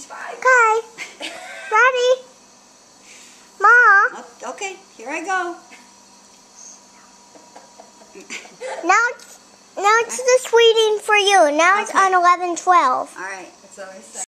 She's 5. Okay. Ready? Ma. Okay, here I go. Now it's the sweeting for you. Now it's on 11:12. All right. It's always